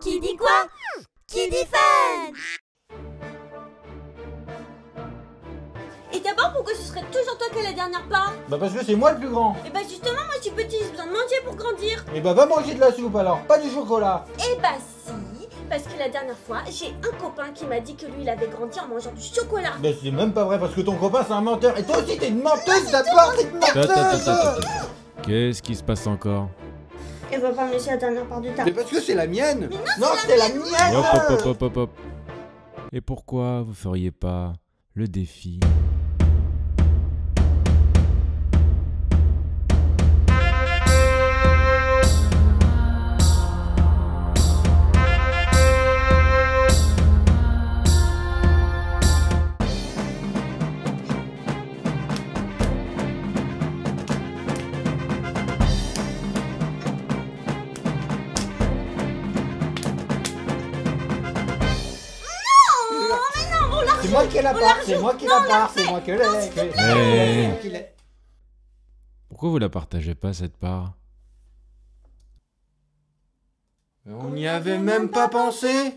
Qui dit quoi? Qui dit fun? Et d'abord, pourquoi ce serait toujours toi qui as la dernière part? Bah parce que c'est moi le plus grand. Et bah justement, moi je suis petit, j'ai besoin de manger pour grandir. Et bah va manger de la soupe alors, pas du chocolat. Et bah si, parce que la dernière fois, j'ai un copain qui m'a dit que lui il avait grandi en mangeant du chocolat. Mais c'est même pas vrai parce que ton copain c'est un menteur. Et toi aussi t'es une menteuse d'abord, t'es une menteuse. Qu'est-ce qui se passe encore? Et va pas me laisser la dernière part du tas. Mais parce que c'est la mienne. Mais non c'est la mienne. Hop. Et pourquoi vous feriez pas le défi? C'est moi qui ai la part, c'est moi qui ai la part, c'est moi qui l'ai. Pourquoi vous la partagez pas cette part? On n'y avait même pas pensé.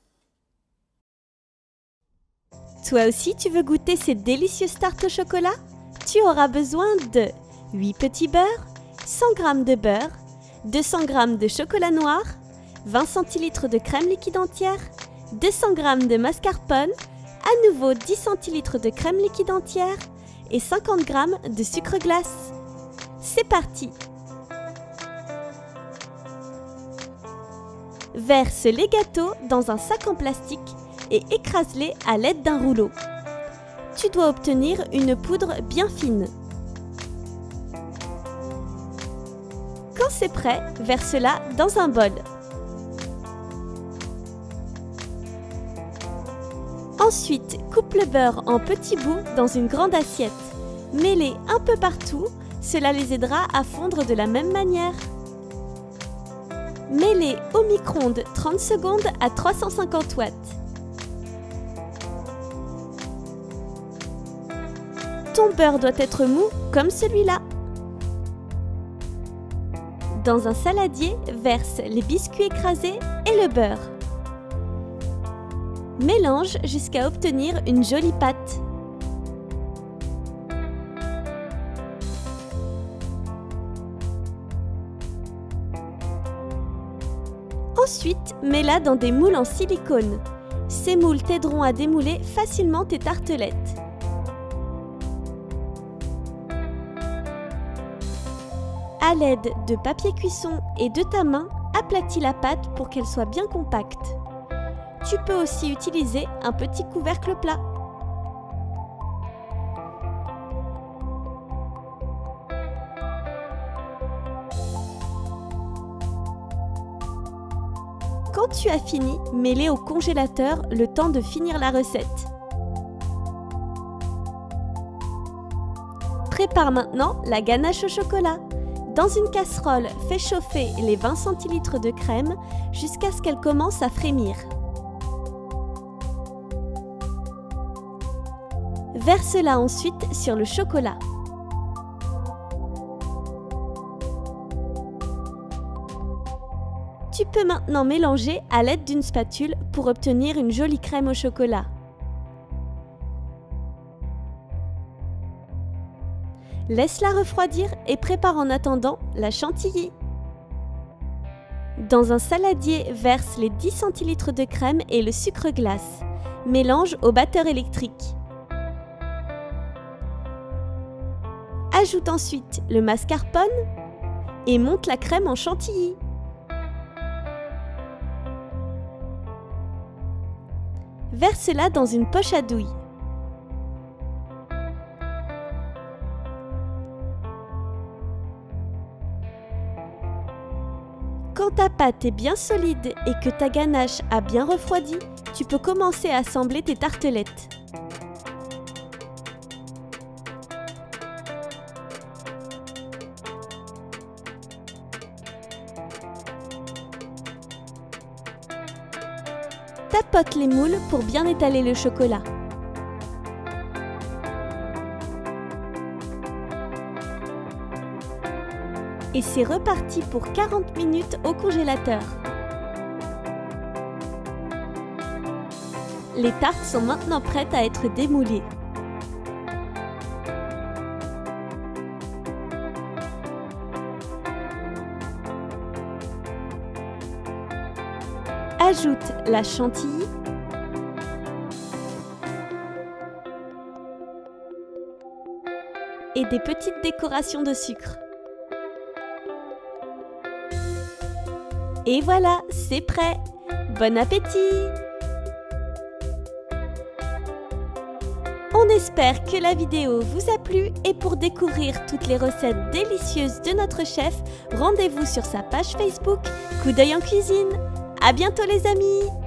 Toi aussi, tu veux goûter ces délicieuses tartes au chocolat? Tu auras besoin de 8 petits beurres, 100 g de beurre, 200 g de chocolat noir, 20 centilitres de crème liquide entière, 200 g de mascarpone, à nouveau 10 centilitres de crème liquide entière et 50 g de sucre glace. C'est parti! Verse les gâteaux dans un sac en plastique et écrase-les à l'aide d'un rouleau. Tu dois obtenir une poudre bien fine. Quand c'est prêt, verse-la dans un bol. Ensuite, coupe le beurre en petits bouts dans une grande assiette. Mets-les un peu partout, cela les aidera à fondre de la même manière. Mets-les au micro-ondes 30 secondes à 350 watts. Ton beurre doit être mou comme celui-là. Dans un saladier, verse les biscuits écrasés et le beurre. Mélange jusqu'à obtenir une jolie pâte. Ensuite, mets-la dans des moules en silicone. Ces moules t'aideront à démouler facilement tes tartelettes. À l'aide de papier cuisson et de ta main, aplatis la pâte pour qu'elle soit bien compacte. Tu peux aussi utiliser un petit couvercle plat. Quand tu as fini, mets-les au congélateur le temps de finir la recette. Prépare maintenant la ganache au chocolat. Dans une casserole, fais chauffer les 20 centilitres de crème jusqu'à ce qu'elle commence à frémir. Verse-la ensuite sur le chocolat. Tu peux maintenant mélanger à l'aide d'une spatule pour obtenir une jolie crème au chocolat. Laisse-la refroidir et prépare en attendant la chantilly. Dans un saladier, verse les 10 centilitres de crème et le sucre glace. Mélange au batteur électrique. Ajoute ensuite le mascarpone et monte la crème en chantilly. Verse-la dans une poche à douille. Quand ta pâte est bien solide et que ta ganache a bien refroidi, tu peux commencer à assembler tes tartelettes. Tapote les moules pour bien étaler le chocolat. Et c'est reparti pour 40 minutes au congélateur. Les tartes sont maintenant prêtes à être démoulées. Ajoute la chantilly et des petites décorations de sucre. Et voilà, c'est prêt! Bon appétit! On espère que la vidéo vous a plu et pour découvrir toutes les recettes délicieuses de notre chef, rendez-vous sur sa page Facebook Coup d'œil en cuisine. À bientôt les amis!